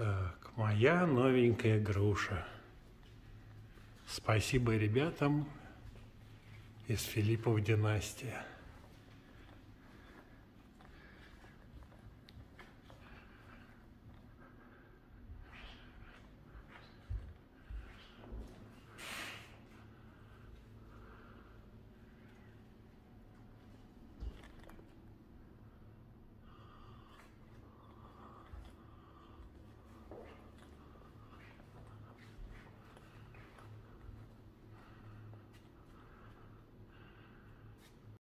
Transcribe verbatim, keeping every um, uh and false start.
Так, моя новенькая груша. Спасибо ребятам из Филиппов династии.